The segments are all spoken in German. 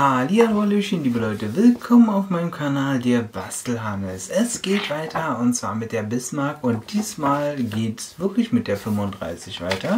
Hallihallöchen, liebe Leute, willkommen auf meinem Kanal, der Bastelhannes. Es geht weiter und zwar mit der Bismarck und diesmal geht es wirklich mit der 35 weiter.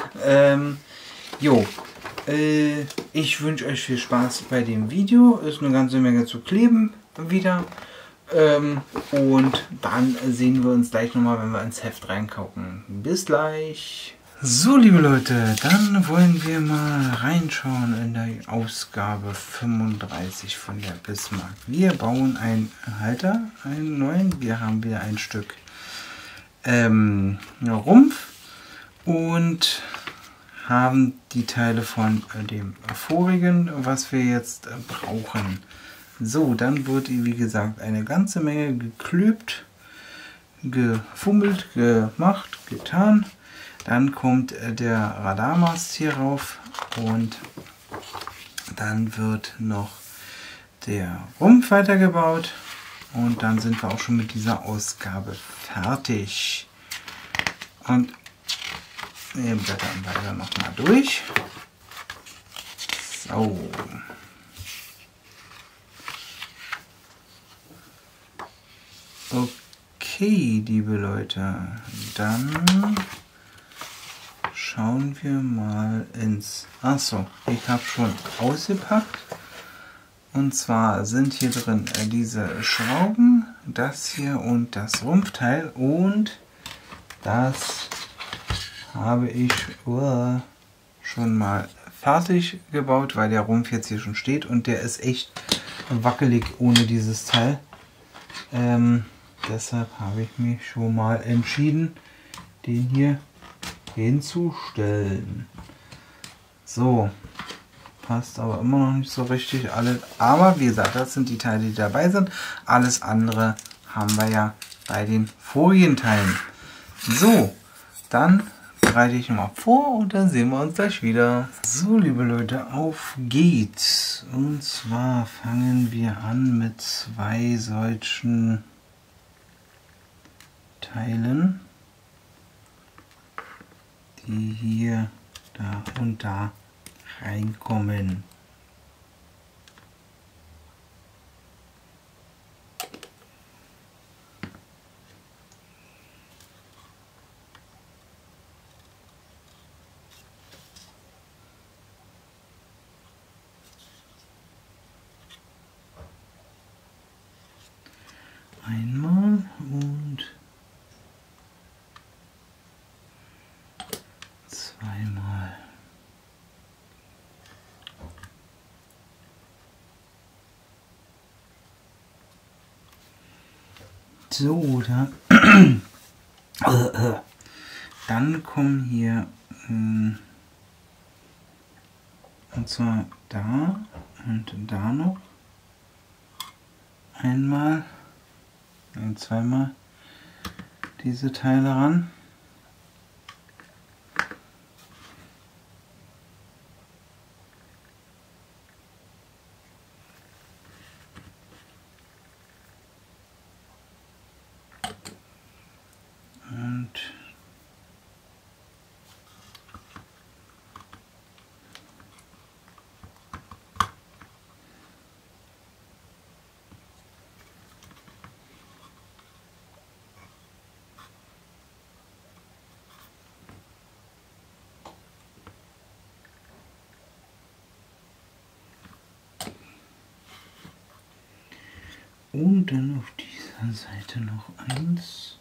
Ich wünsche euch viel Spaß bei dem Video, ist eine ganze Menge zu kleben wieder. Und dann sehen wir uns gleich nochmal, wenn wir ins Heft reingucken. Bis gleich! So, liebe Leute, dann wollen wir mal reinschauen in die Ausgabe 35 von der Bismarck. Wir bauen einen Halter, einen neuen. Wir haben wieder ein Stück Rumpf und haben die Teile von dem vorigen, was wir jetzt brauchen. So, dann wird, wie gesagt, eine ganze Menge geklöbt, gefummelt, gemacht, getan. Dann kommt der Radarmast hier rauf und dann wird noch der Rumpf weitergebaut und dann sind wir auch schon mit dieser Ausgabe fertig. Und wir blättern weiter nochmal durch. So. Okay, liebe Leute, dann schauen wir mal ins... Achso, ich habe schon ausgepackt. Und zwar sind hier drin diese Schrauben, das hier und das Rumpfteil. Und das habe ich schon mal fertig gebaut, weil der Rumpf jetzt hier schon steht. Und der ist echt wackelig ohne dieses Teil. Deshalb habe ich mich schon mal entschieden, den hier hinzustellen. So, passt aber immer noch nicht so richtig alles. Aber wie gesagt, das sind die Teile, die dabei sind. Alles andere haben wir ja bei den vorigen Teilen. So, dann bereite ich mal vor und dann sehen wir uns gleich wieder. So, liebe Leute, auf geht's. Und zwar fangen wir an mit zwei solchen Teilen, die hier, da und da reinkommen. Einmal und zweimal. So, dann kommen hier und zwar da und da noch einmal und zweimal diese Teile ran. Und dann auf dieser Seite noch eins.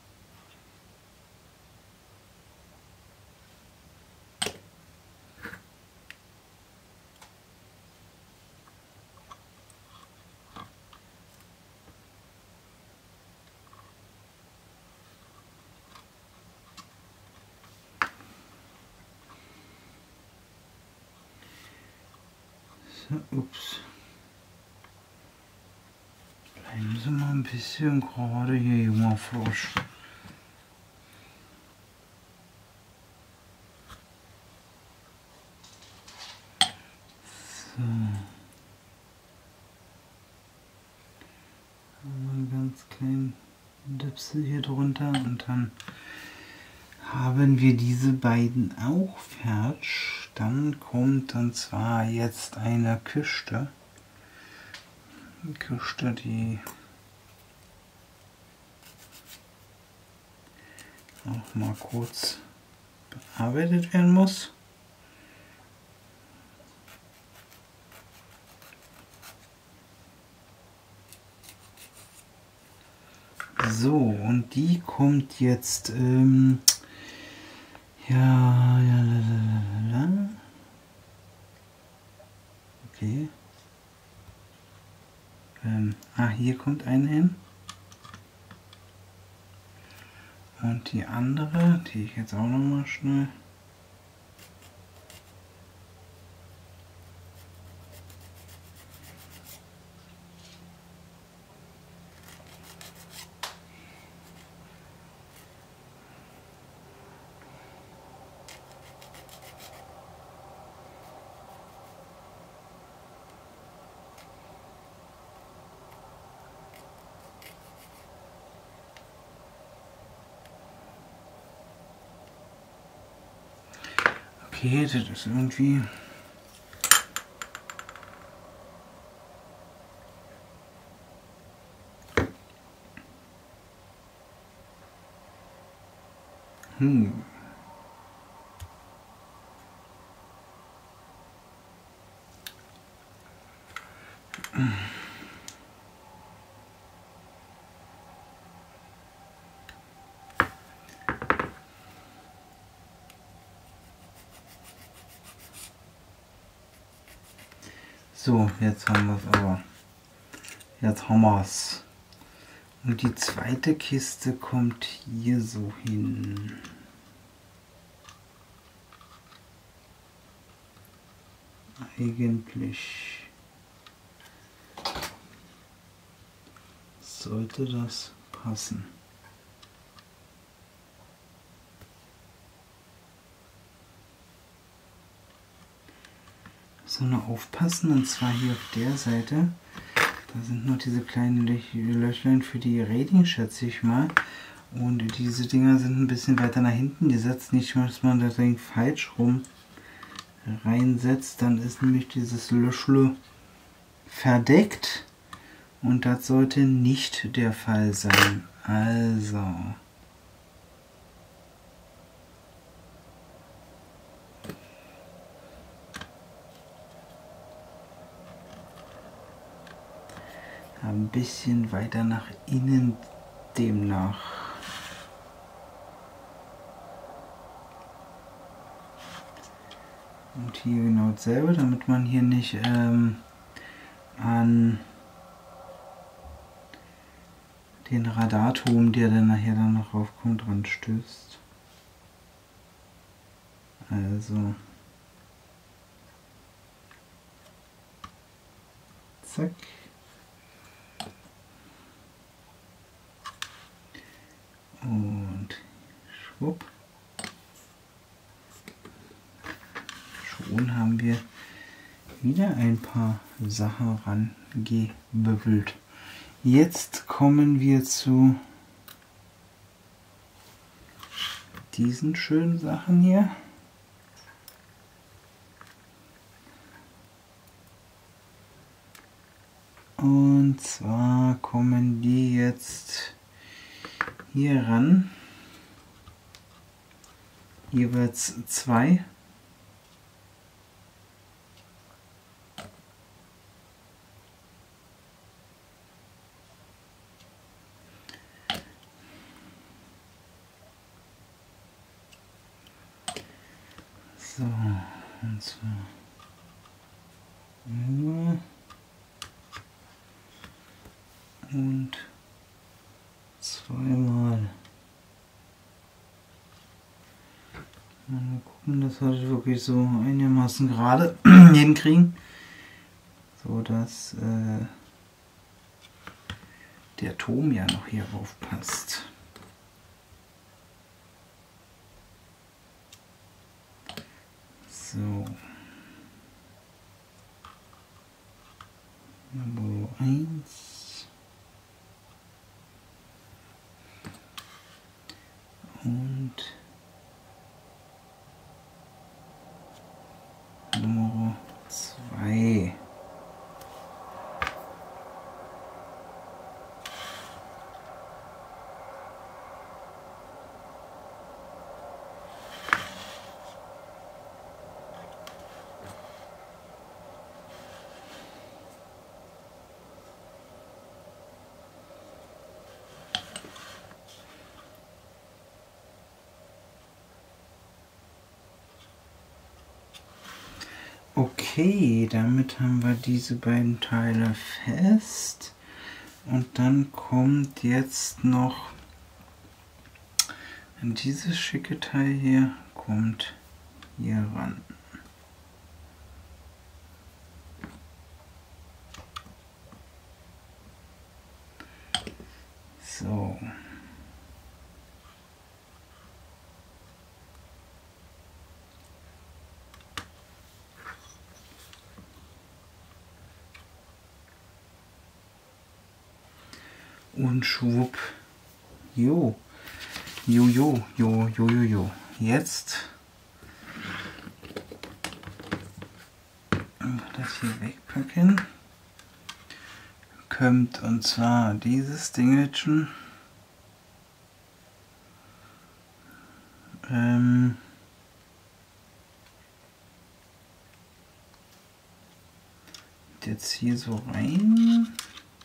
So, ups. Bleiben Sie mal ein bisschen gerade hier, junger Frosch. So. Einen ganz kleinen Dipsel hier drunter und dann haben wir diese beiden auch fertig. Dann kommt und zwar jetzt eine Kiste. Kiste, die auch mal kurz bearbeitet werden muss. So, und die kommt jetzt, okay. Hier kommt eine hin. Und die andere, die ich jetzt auch noch mal schnell. Okay, das ist irgendwie... So, jetzt haben wir es aber. Jetzt haben wir es. Und die zweite Kiste kommt hier so hin. Eigentlich sollte das passen. So, nur aufpassen, und zwar hier auf der Seite. Da sind noch diese kleinen Löchlein für die Rädchen, schätze ich mal. Und diese Dinger sind ein bisschen weiter nach hinten gesetzt. Nicht, dass man das Ding falsch rum reinsetzt. Dann ist nämlich dieses Löchle verdeckt. Und das sollte nicht der Fall sein. Also... ein bisschen weiter nach innen demnach. Und hier genau dasselbe, damit man hier nicht an den Radarturm, der dann nachher dann noch raufkommt, dran stößt. Also zack. Und schwupp. Schon haben wir wieder ein paar Sachen rangebüffelt. Jetzt kommen wir zu diesen schönen Sachen hier. Und zwar kommen die jetzt hier ran, jeweils 2. So, und zwar und zweimal. Mal gucken, dass wir das wirklich so einigermaßen gerade hinkriegen, so dass der Turm ja noch hier drauf passt. So. Nummer 1. Und Nummer 2. Okay, damit haben wir diese beiden Teile fest. Und dann kommt jetzt noch dieses schicke Teil hier, kommt hier ran. So. Und schwupp. Jo. Jo. Jetzt das hier wegpacken. Kommt und zwar dieses Dingelchen. Jetzt hier so rein.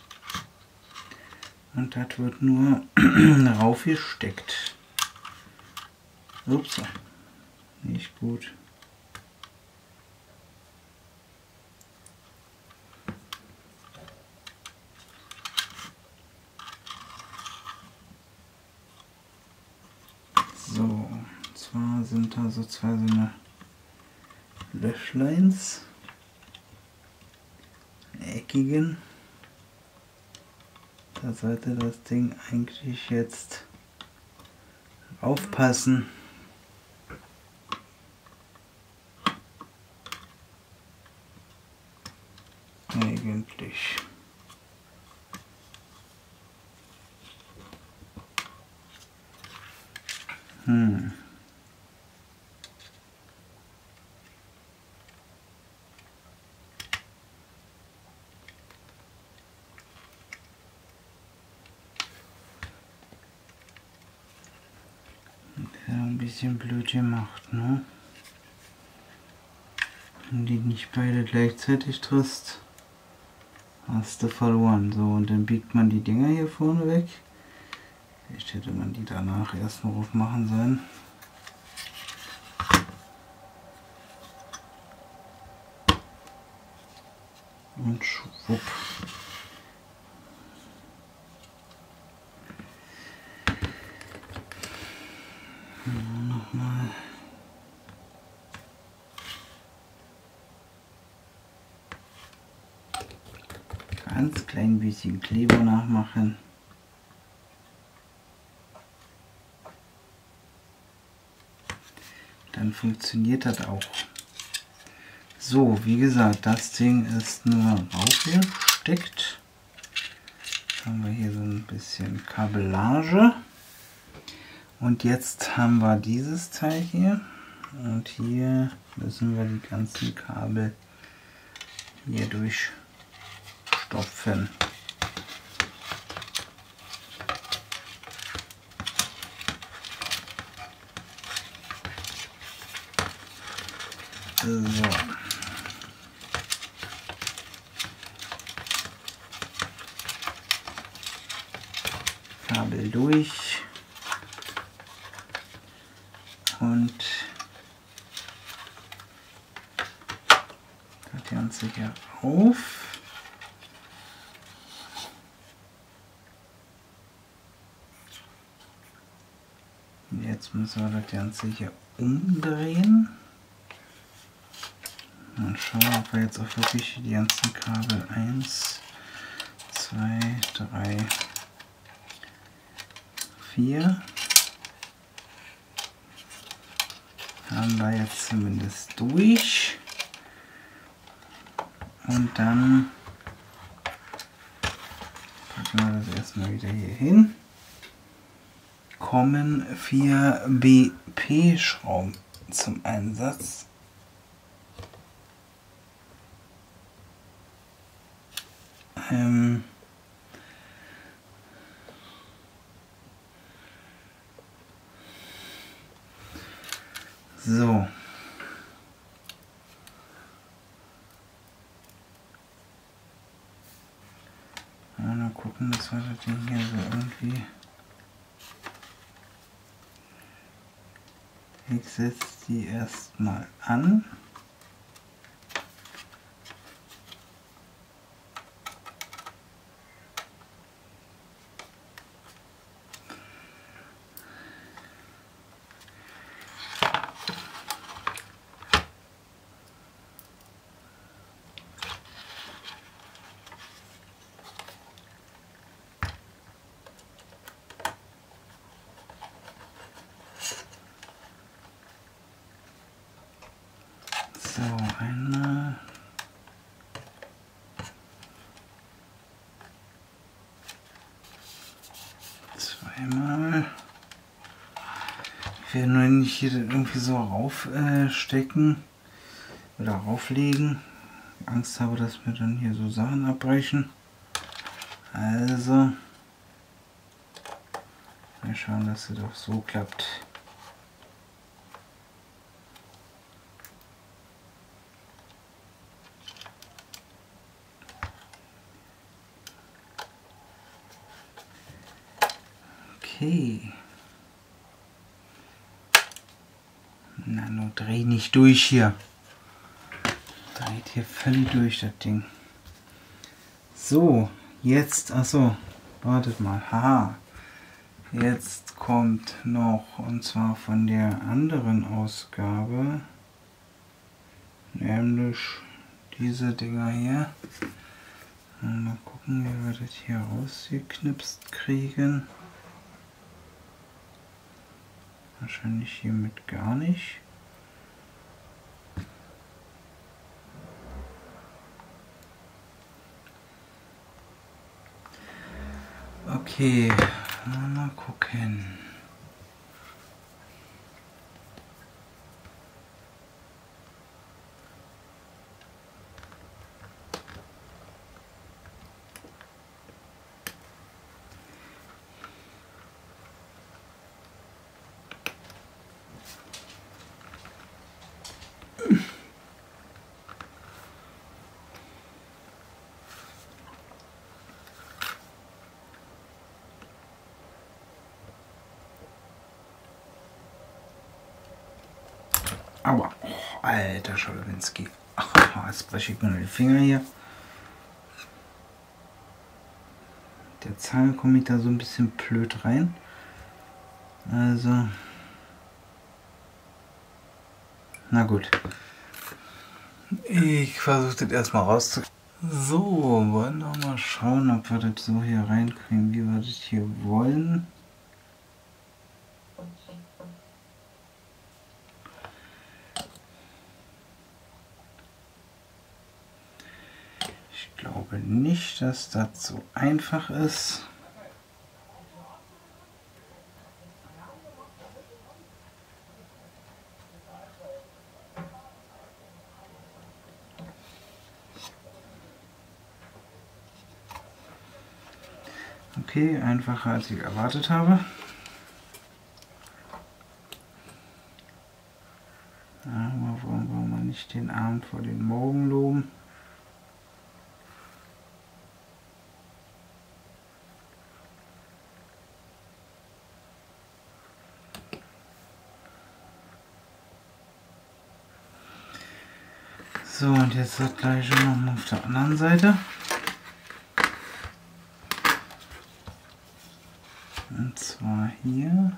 Und das wird nur raufgesteckt. Ups, nicht gut. So, und zwar sind da so zwei so eine Löchleins, eckigen. Da sollte das Ding eigentlich jetzt aufpassen. Eigentlich. Ja, ein bisschen blöd gemacht, ne? Wenn die nicht beide gleichzeitig triffst, hast du verloren. So, und dann biegt man die Dinger hier vorne weg. Vielleicht hätte man die danach erst mal aufmachen sollen. Und schwupp. Nochmal. Ganz klein bisschen Kleber nachmachen. Dann funktioniert das auch. So, wie gesagt, das Ding ist nur aufgesteckt. Jetzt haben wir hier so ein bisschen Kabellage. Und jetzt haben wir dieses Teil hier. Und hier müssen wir die ganzen Kabel hier durchstopfen. So. Kabel durch und das Ganze hier auf. Und jetzt müssen wir das Ganze hier umdrehen. Und schauen, ob wir jetzt auch wirklich die ganzen Kabel 1, 2, 3, 4 haben wir jetzt zumindest durch. Und dann packen wir das erstmal wieder hier hin. Kommen 4 BP-Schrauben zum Einsatz. So. Mal gucken, dass wir das Ding hier so irgendwie. Ich setze die erstmal an. So, einmal. Zweimal. Ich werde nur nicht hier irgendwie so raufstecken oder rauflegen. Angst habe, dass mir dann hier so Sachen abbrechen. Also, mal schauen, dass es doch so klappt. Okay. Na, nur dreh nicht durch hier. Dreht hier völlig durch, das Ding. So, jetzt, achso, wartet mal, haha. Jetzt kommt noch, und zwar von der anderen Ausgabe, nämlich diese Dinger hier. Mal gucken, wie wir das hier rausgeknipst kriegen. Wahrscheinlich hiermit gar nicht. Okay, mal gucken. Aua, oh, alter Scholowinski. Jetzt breche ich mir nur die Finger hier. Der Zange komme ich da so ein bisschen blöd rein. Also, na gut. Ich versuche das erstmal rauszukriegen. So, wollen wir mal schauen, ob wir das so hier reinkriegen, wie wir das hier wollen. Ich glaube nicht, dass das so einfach ist. Okay, einfacher als ich erwartet habe. Aber wollen wir mal nicht den Abend vor den Morgen loben. So, und jetzt das gleiche nochmal auf der anderen Seite. Und zwar hier.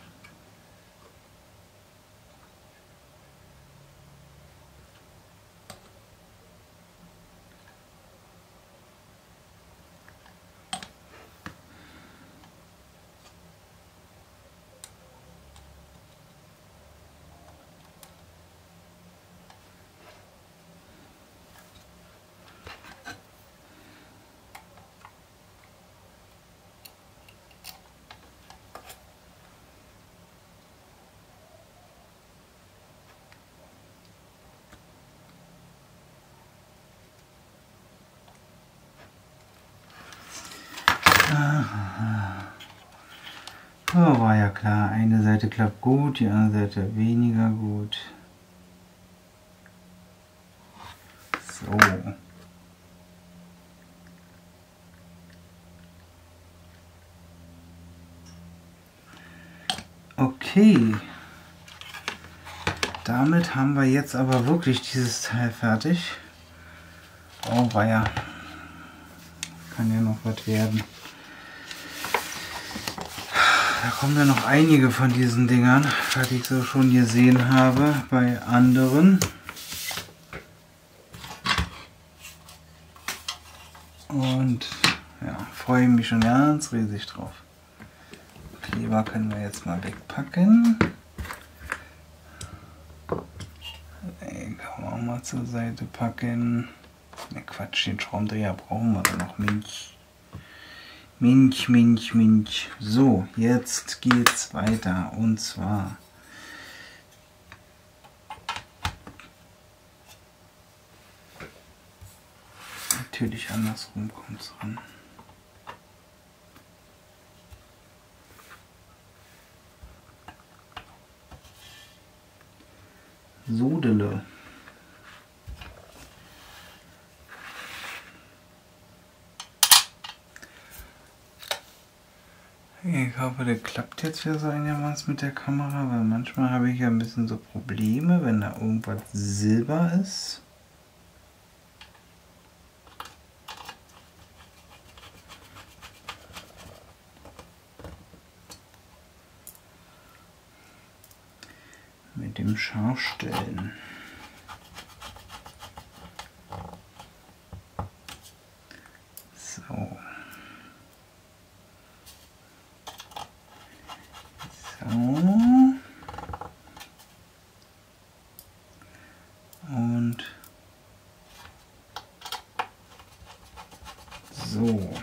Oh, war ja klar, eine Seite klappt gut, die andere Seite weniger gut. So. Okay. Damit haben wir jetzt aber wirklich dieses Teil fertig. Oh weia. Kann ja noch was werden. Da kommen ja noch einige von diesen Dingern, was ich so schon gesehen habe bei anderen. Und ja, freue mich schon ganz riesig drauf. Kleber können wir jetzt mal wegpacken. kann man auch mal zur Seite packen. Ne Quatsch, den Schraubendreher brauchen wir dann noch. Mensch. Mensch, Mensch, Mensch. So, jetzt geht's weiter. Und zwar natürlich andersrum kommt es ran. Sodele. Ich hoffe, der klappt jetzt wieder so einigermaßen mit der Kamera, weil manchmal habe ich ja ein bisschen so Probleme, wenn da irgendwas Silber ist. Mit dem Scharfstellen. So. Und so.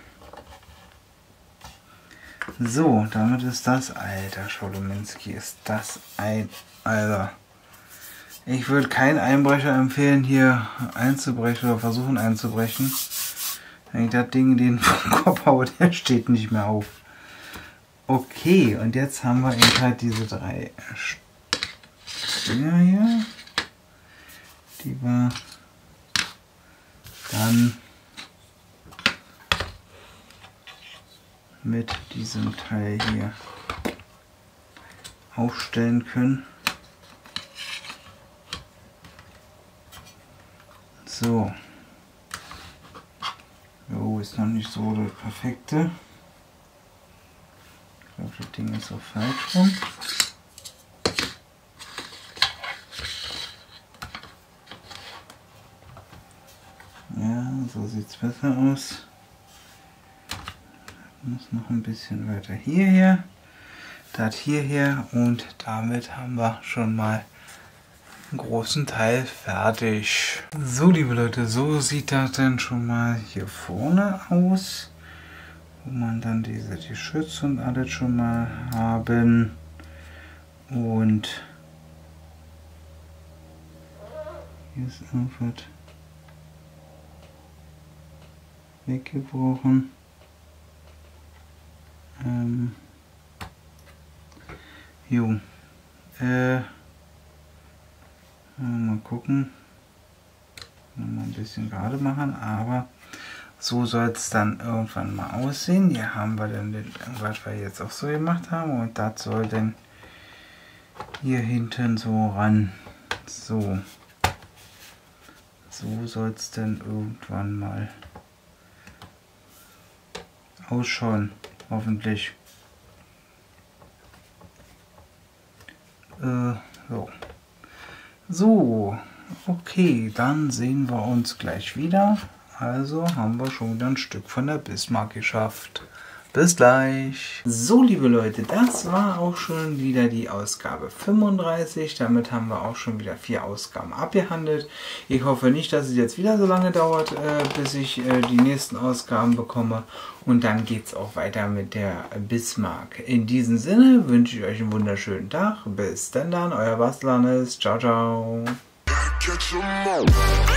So, damit ist das, alter Scholominski, ist das ein, Alter. Ich würde keinen Einbrecher empfehlen, hier einzubrechen oder versuchen einzubrechen. Wenn ich das Ding den vom Kopf haue, der steht nicht mehr auf. Okay, und jetzt haben wir eben halt diese 3 Dinger hier, die wir dann mit diesem Teil hier aufstellen können. So. Jo, ist noch nicht so das Perfekte. Ich glaube, das Ding ist so falsch rum. Ja, so sieht es besser aus. Muss noch ein bisschen weiter hierher, das hierher, und damit haben wir schon mal einen großen Teil fertig. So, liebe Leute, so sieht das dann schon mal hier vorne aus, wo man dann die Schütze und alles schon mal haben. Und hier ist irgendwas weggebrochen. Jo. Mal gucken. Mal ein bisschen gerade machen, aber so soll es dann irgendwann mal aussehen. Hier haben wir dann den, was wir jetzt auch so gemacht haben, und das soll dann hier hinten so ran. So. So soll es dann irgendwann mal ausschauen, hoffentlich. So. So, okay, dann sehen wir uns gleich wieder. Also haben wir schon wieder ein Stück von der Bismarck geschafft. Bis gleich. So, liebe Leute, das war auch schon wieder die Ausgabe 35. Damit haben wir auch schon wieder 4 Ausgaben abgehandelt. Ich hoffe nicht, dass es jetzt wieder so lange dauert, bis ich die nächsten Ausgaben bekomme. Und dann geht es auch weiter mit der Bismarck. In diesem Sinne wünsche ich euch einen wunderschönen Tag. Bis dann, euer Bastler Hannes. Ciao, ciao.